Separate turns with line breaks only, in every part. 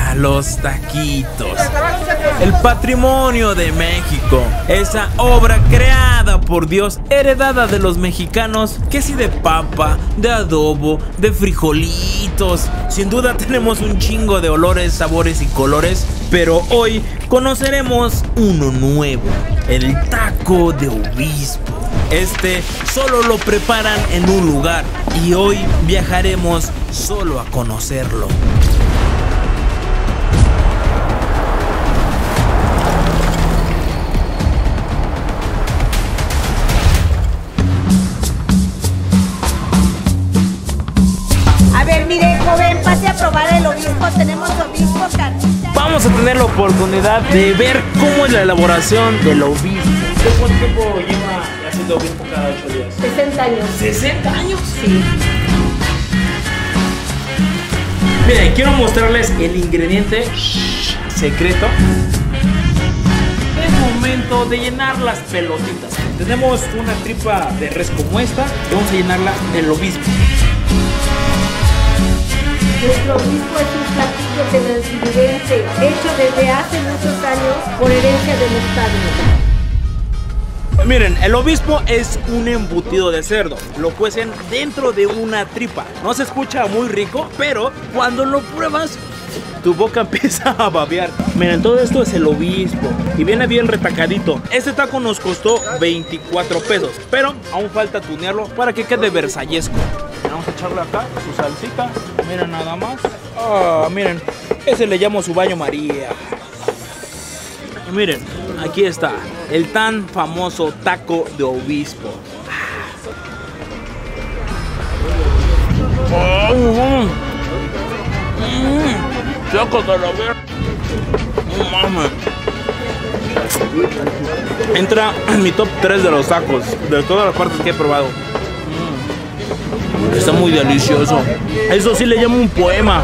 los taquitos. El patrimonio de México. Esa obra creada por Dios, heredada de los mexicanos, que si de papa, de adobo, de frijolitos. Sin duda tenemos un chingo de olores, sabores y colores, pero hoy conoceremos uno nuevo, el taco de obispo. Este solo lo preparan en un lugar y hoy viajaremos solo a conocerlo.
A ver, mire, joven, pase a probar el obispo. Tenemos obispo carnita.
Vamos a tener la oportunidad de ver cómo es la elaboración del obispo. ¿Cuánto tiempo lleva haciendo obispo cada 8 días?
60 años.
¿60 años?
Sí.
Miren, quiero mostrarles el ingrediente secreto. Es momento de llenar las pelotitas. Tenemos una tripa de res como esta y vamos a llenarla del obispo.
Nuestro obispo es un platillo tenancinense, hecho desde hace muchos años por herencia de los padres.
Miren, el obispo es un embutido de cerdo. Lo cuecen dentro de una tripa. No se escucha muy rico, pero cuando lo pruebas, tu boca empieza a babear. Miren, todo esto es el obispo y viene bien retacadito. Este taco nos costó 24 pesos, pero aún falta tunearlo para que quede versallesco. Vamos a echarle acá su salsita. Miren nada más. Miren, ese le llamo su baño María. Y miren, aquí está el tan famoso taco de obispo. Taco de la ver. Mames. Entra en mi top 3 de los tacos, de todas las partes que he probado. Está muy delicioso. Eso sí le llamo un poema.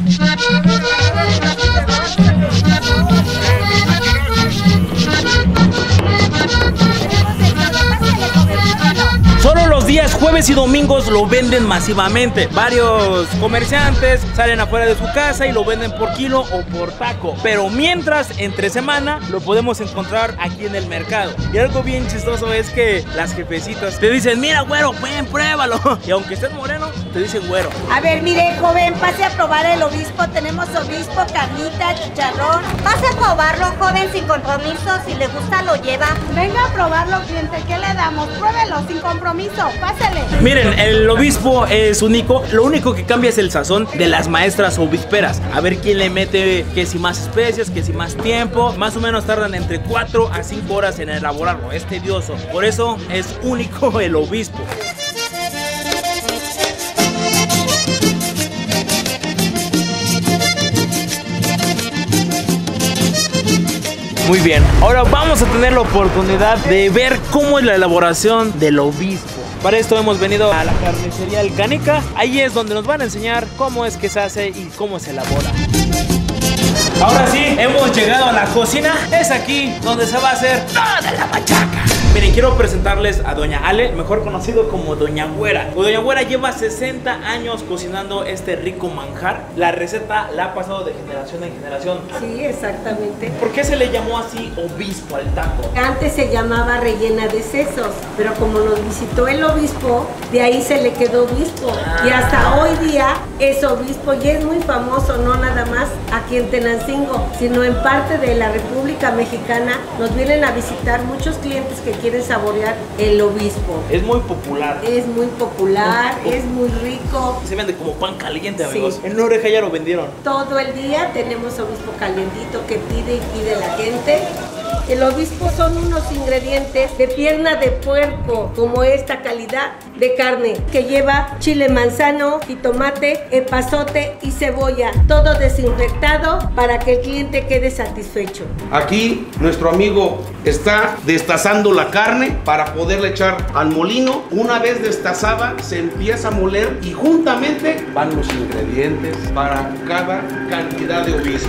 Solo los días jueves y domingos lo venden masivamente. Varios comerciantes salen afuera de su casa y lo venden por kilo o por taco. Pero mientras, entre semana, lo podemos encontrar aquí en el mercado. Y algo bien chistoso es que las jefecitas te dicen: mira, güero, ven, pruébalo. Y aunque estés moreno, te dicen güero.
A ver, mire, joven, pase a probar el obispo. Tenemos obispo, carnita, chicharrón.
Pase a probarlo, joven, sin compromiso. Si le gusta, lo lleva.
Venga a probarlo, cliente. ¿Qué le damos? Pruébelo sin compromiso. Pásale.
Miren, el obispo es único. Lo único que cambia es el sazón de las maestras obisperas. A ver quién le mete, que si más especias, que si más tiempo. Más o menos tardan entre 4 a 5 horas en elaborarlo. Es tedioso. Por eso es único el obispo. Muy bien, ahora vamos a tener la oportunidad de ver cómo es la elaboración del obispo. Para esto hemos venido a la carnicería El Canica. Ahí es donde nos van a enseñar cómo es que se hace y cómo se elabora. Ahora sí, hemos llegado a la cocina. Es aquí donde se va a hacer toda la machaca. Miren, quiero presentarles a Doña Ale, mejor conocido como Doña Güera. Doña Güera lleva 60 años cocinando este rico manjar. La receta la ha pasado de generación en generación.
Sí, exactamente.
¿Por qué se le llamó así obispo al taco?
Antes se llamaba rellena de sesos, pero como nos visitó el obispo, de ahí se le quedó obispo. Y hasta hoy día es obispo y es muy famoso, no nada más aquí en Tenancingo, sino en parte de la República Mexicana. Nos vienen a visitar muchos clientes que quieren saborear el obispo.
Es muy popular.
Es muy popular, es muy rico.
Se vende como pan caliente, amigos. Sí. En una oreja ya lo vendieron.
Todo el día tenemos obispo calientito que pide y pide la gente. El obispo son unos ingredientes de pierna de puerco, como esta calidad de carne, que lleva chile manzano, jitomate, epazote y cebolla, todo desinfectado para que el cliente quede satisfecho.
Aquí nuestro amigo está destazando la carne para poderla echar al molino. Una vez destazada se empieza a moler y juntamente van los ingredientes para cada cantidad de obispo.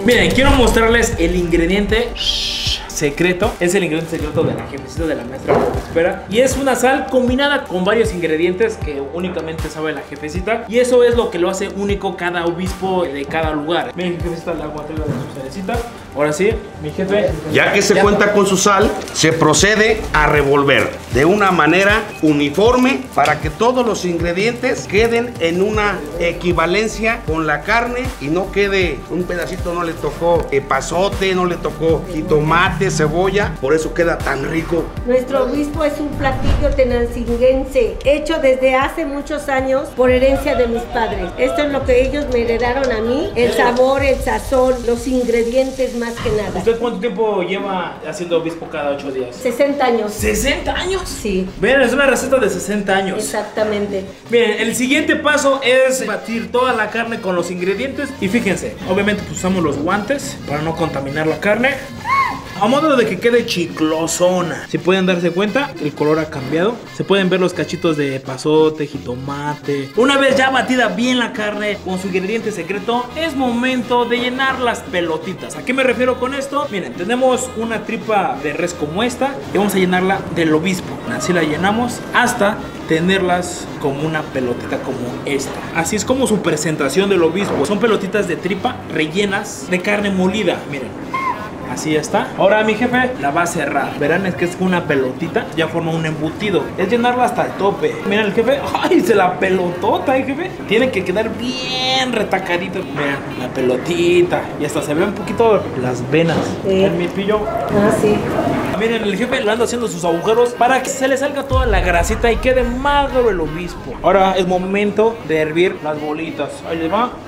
Miren, quiero mostrarles el ingrediente secreto. Es el ingrediente secreto de la jefecita de la maestra Espera. Y es una sal combinada con varios ingredientes que únicamente sabe la jefecita. Y eso es lo que lo hace único cada obispo de cada lugar. Miren, jefecita, le hago arriba de su salecita. Ahora sí, mi jefe.
Ya que se cuenta con su sal, se procede a revolver de una manera uniforme para que todos los ingredientes queden en una equivalencia con la carne y no quede un pedacito, no le tocó epazote, no le tocó jitomate, cebolla, por eso queda tan rico.
Nuestro obispo es un platillo tenancinguense, hecho desde hace muchos años por herencia de mis padres. Esto es lo que ellos me heredaron a mí, el sabor, el sazón, los ingredientes más que nada.
¿Usted cuánto tiempo lleva haciendo obispo cada 8 días?
60 años.
¿60 años?
Sí.
Miren, es una receta de 60 años.
Exactamente.
Miren, el siguiente paso es batir toda la carne con los ingredientes. Y fíjense, obviamente pues, usamos los guantes para no contaminar la carne, a modo de que quede chiclosona. Si pueden darse cuenta, el color ha cambiado. Se pueden ver los cachitos de epazote, jitomate. Una vez ya batida bien la carne con su ingrediente secreto, es momento de llenar las pelotitas. ¿A qué me refiero con esto? Miren, tenemos una tripa de res como esta y vamos a llenarla del obispo. Así la llenamos hasta tenerlas como una pelotita como esta. Así es como su presentación del obispo. Son pelotitas de tripa rellenas de carne molida. Miren. Así está. Ahora mi jefe la va a cerrar. Verán, es que es una pelotita, ya forma un embutido. Es llenarla hasta el tope. Mira el jefe, ¡ay! Se la pelotota, jefe. Tiene que quedar bien retacadito. Mira, la pelotita. Y hasta se ve un poquito las venas.
Sí.
El mi pillo.
Ah, sí.
Miren, el jefe le anda haciendo sus agujeros para que se le salga toda la grasita y quede magro el obispo. Ahora es momento de hervir las bolitas. Ahí les va.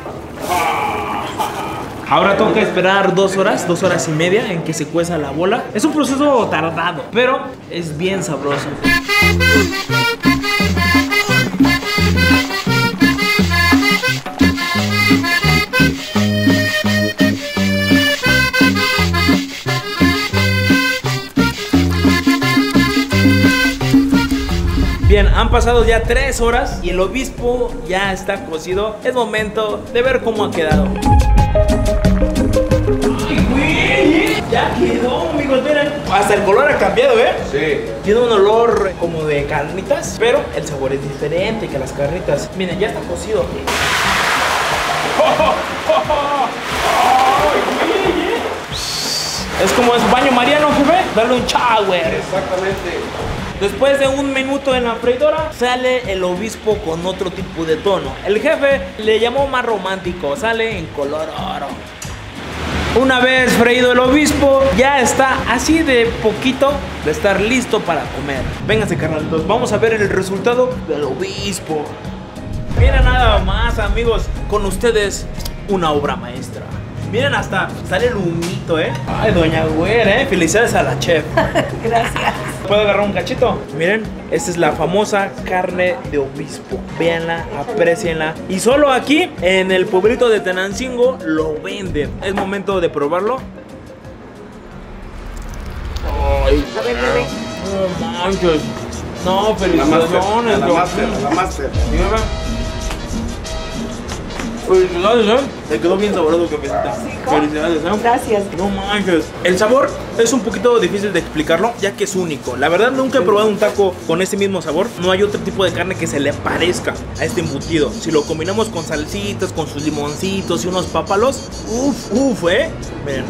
Ahora toca esperar 2 horas, 2 horas y media en que se cueza la bola. Es un proceso tardado, pero es bien sabroso. Bien, han pasado ya 3 horas y el obispo ya está cocido. Es momento de ver cómo ha quedado. ¡Ay, güey! Ya quedó, amigos, miren. Hasta el color ha cambiado, ¿eh?
Sí.
Tiene un olor como de carnitas, pero el sabor es diferente que las carnitas. Miren, ya está cocido. Es como es baño mariano, jefe. Darle un shower.
Exactamente.
Después de 1 minuto en la freidora, sale el obispo con otro tipo de tono. El jefe le llamó más romántico, sale en color oro. Una vez freído el obispo, ya está así de poquito de estar listo para comer. Vénganse, carnalitos, vamos a ver el resultado del obispo. Miren nada más, amigos, con ustedes una obra maestra. Miren, hasta sale el humito, ¿eh? Ay, doña Güera, ¿eh? Felicidades a la chef.
Gracias.
¿Puedo agarrar un cachito? Miren, esta es la famosa carne de obispo. Véanla, aprecienla. Y solo aquí, en el pueblito de Tenancingo, lo venden. Es momento de probarlo. Ay,
A ver, bebé.
no manches. No,
La
felicidades.
la master.
Dígame. Felicidades, ¿eh? Te quedó bien sabroso, cafecita. Felicidades, ¿eh?
Gracias.
No manches. El sabor es un poquito difícil de explicarlo, ya que es único. La verdad, nunca he probado un taco con este mismo sabor. No hay otro tipo de carne que se le parezca a este embutido. Si lo combinamos con salsitas, con sus limoncitos y unos pápalos, uff, Miren.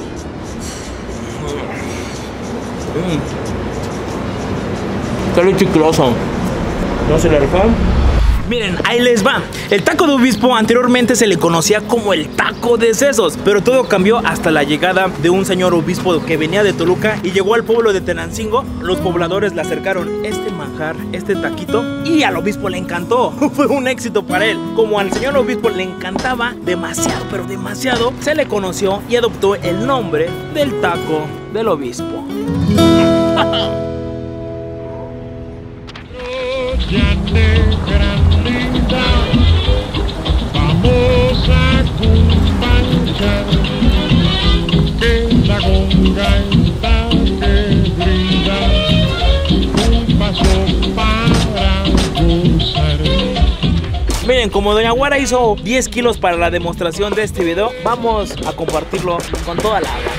Sale chicloso. No se le refagan. Miren, ahí les va. El taco de obispo anteriormente se le conocía como el taco de sesos, pero todo cambió hasta la llegada de un señor obispo que venía de Toluca y llegó al pueblo de Tenancingo. Los pobladores le acercaron este manjar, este taquito, y al obispo le encantó. Fue un éxito para él. Como al señor obispo le encantaba demasiado, pero demasiado, se le conoció y adoptó el nombre del taco del obispo.
Vamos a compartir que la conga está que brinda un paso para gozar.
Miren, Miren, como Doña Güera hizo 10 kilos para la demostración de este video, vamos a compartirlo con toda la banda.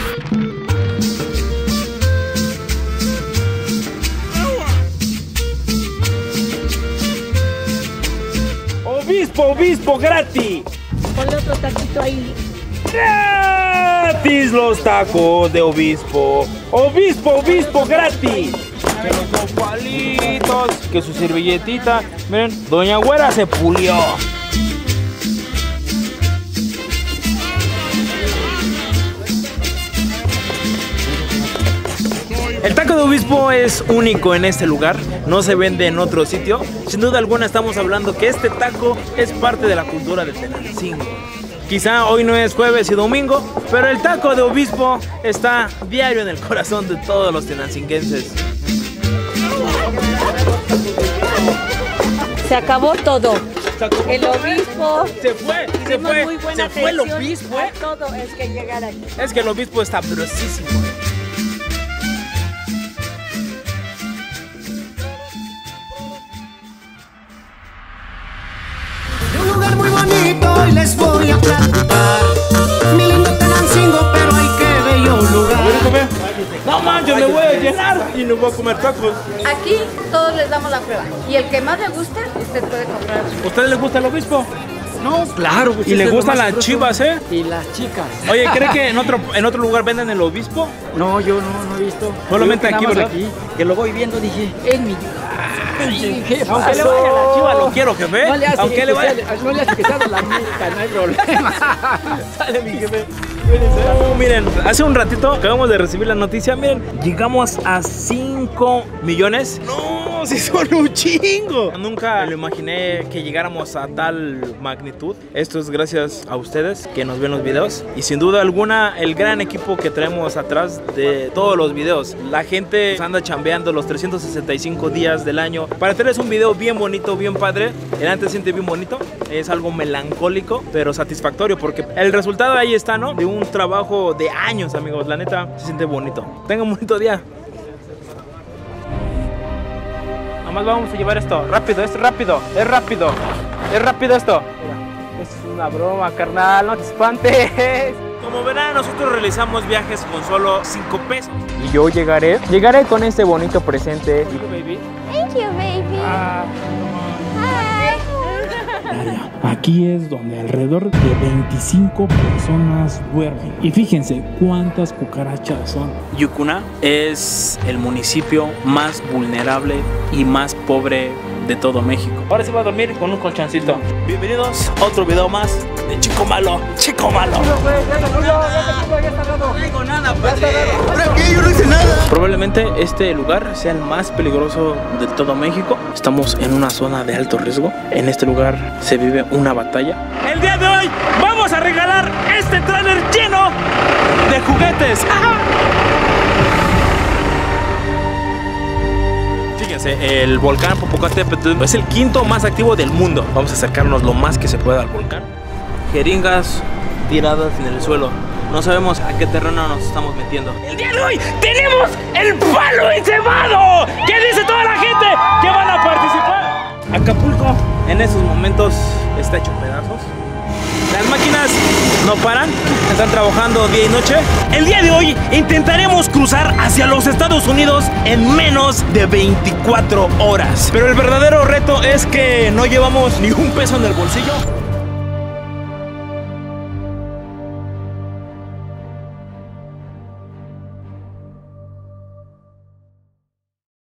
Obispo, gratis.
Ponle otro taquito ahí.
Gratis los tacos de Obispo. Obispo, gratis. Que los palitos, que su servilletita. Miren, Doña Güera se pulió. El taco de Obispo es único en este lugar, no se vende en otro sitio. Sin duda alguna estamos hablando que este taco es parte de la cultura de Tenancingo. Quizá hoy no es jueves y domingo, pero el taco de Obispo está diario en el corazón de todos los tenancinguenses.
Se acabó todo. El Obispo.
Se fue el Obispo.
Todo es que llegar aquí.
Es que el Obispo está sabrosísimo.
Muy bonito y les voy a platicar. Mi lindo Tenancingo, pero ay, qué bello lugar.
No manches, me voy a llenar y no voy a comer tacos.
Aquí todos les damos la prueba y el que más le guste, usted puede comprar.
¿A usted le gusta el Obispo?
No, claro.
¿Y le gustan las chivas,
Y las chicas.
Oye, ¿cree que en otro lugar venden el Obispo?
No, yo no he visto.
Solamente aquí, ¿verdad?
Aquí, que lo voy viendo, dije, es mi...
Aunque le vaya a la chiva, lo quiero, jefe.
No le hace
Aunque le vaya.
No le hace que sea de la América, no hay problema.
Sale mi jefe. Oh, miren, hace un ratito acabamos de recibir la noticia. Miren, llegamos a 5 millones. No, si son un chingo. Nunca lo imaginé que llegáramos a tal magnitud. Esto es gracias a ustedes que nos ven los videos. Y sin duda alguna, el gran equipo que traemos atrás de todos los videos. La gente anda chambeando los 365 días del año para hacerles un video bien bonito, bien padre. El antes se siente bien bonito. Es algo melancólico, pero satisfactorio porque el resultado ahí está, ¿no? De un trabajo de años, amigos. La neta, se siente bonito. Tengan un bonito día. Nomás vamos a llevar esto. Rápido, es rápido. Es rápido. Es rápido esto. Mira, es una broma, carnal. No te espantes. Como verán, nosotros realizamos viajes con solo 5 pesos. Y yo llegaré con este bonito presente. Thank you, baby.
Thank you, baby.
Aquí es donde alrededor de 25 personas duermen. Y fíjense cuántas cucarachas son.
Yucuna es el municipio más vulnerable y más pobre de todo México. Ahora se va a dormir con un colchoncito. Bienvenidos a otro video más de Chico Malo. Chico Malo. No digo nada, padre. Yo no hice nada. Probablemente este lugar sea el más peligroso de todo México. Estamos en una zona de alto riesgo. En este lugar se vive una batalla. El día de hoy vamos a regalar este tráiler lleno de juguetes. Fíjense, el volcán Popocatépetl es el quinto más activo del mundo. Vamos a acercarnos lo más que se pueda al volcán. Jeringas tiradas en el suelo. No sabemos a qué terreno nos estamos metiendo. El día de hoy tenemos el palo encebado. ¿Qué dice toda la gente que van a participar? Acapulco en esos momentos está hecho pedazos. Las máquinas no paran, están trabajando día y noche. El día de hoy intentaremos cruzar hacia los Estados Unidos en menos de 24 horas. Pero el verdadero reto es que no llevamos ni un peso en el bolsillo.